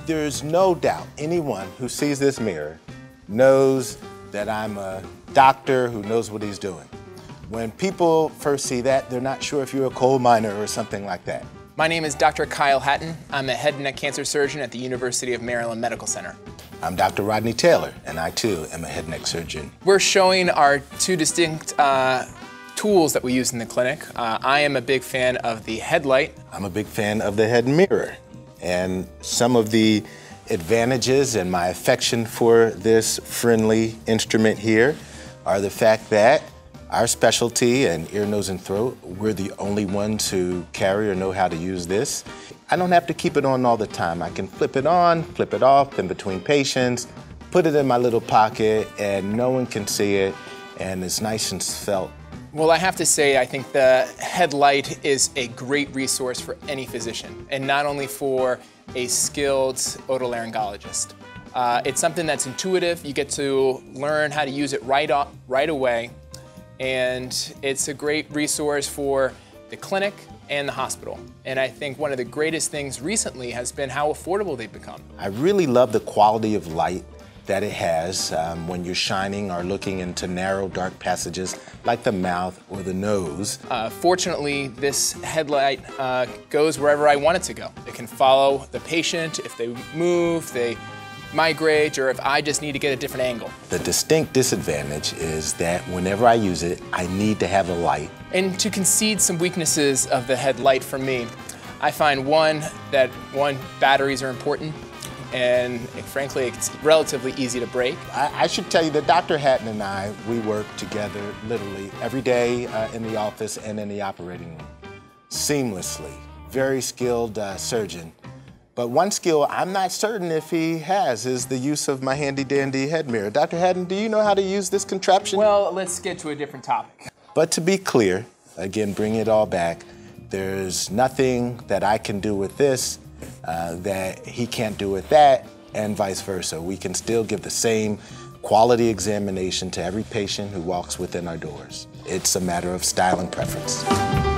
There's no doubt anyone who sees this mirror knows that I'm a doctor who knows what he's doing. When people first see that, they're not sure if you're a coal miner or something like that. My name is Dr. Kyle Hatten. I'm a head and neck cancer surgeon at the University of Maryland Medical Center. I'm Dr. Rodney Taylor, and I too am a head and neck surgeon. We're showing our two distinct tools that we use in the clinic. I am a big fan of the headlight. I'm a big fan of the head mirror. And some of the advantages and my affection for this friendly instrument here are the fact that our specialty in ear, nose, and throat, we're the only ones who carry or know how to use this. I don't have to keep it on all the time. I can flip it on, flip it off in between patients, put it in my little pocket, and no one can see it, and it's nice and svelte. Well, I have to say, I think the headlight is a great resource for any physician, and not only for a skilled otolaryngologist. It's something that's intuitive. You get to learn how to use it right away, and it's a great resource for the clinic and the hospital. And I think one of the greatest things recently has been how affordable they've become. I really love the quality of light that it has when you're shining or looking into narrow, dark passages like the mouth or the nose. Fortunately, this headlight goes wherever I want it to go. It can follow the patient if they move, they migrate, or if I just need to get a different angle. The distinct disadvantage is that whenever I use it, I need to have a light. And to concede some weaknesses of the headlight for me, I find that batteries are important, and frankly, it's relatively easy to break. I should tell you that Dr. Hatten and I, we work together literally every day in the office and in the operating room, seamlessly. Very skilled surgeon. But one skill I'm not certain if he has is the use of my handy-dandy head mirror. Dr. Hatten, do you know how to use this contraption? Well, let's get to a different topic. But to be clear, again, bring it all back, there's nothing that I can do with this that he can't do with that, and vice versa. We can still give the same quality examination to every patient who walks within our doors. It's a matter of style and preference.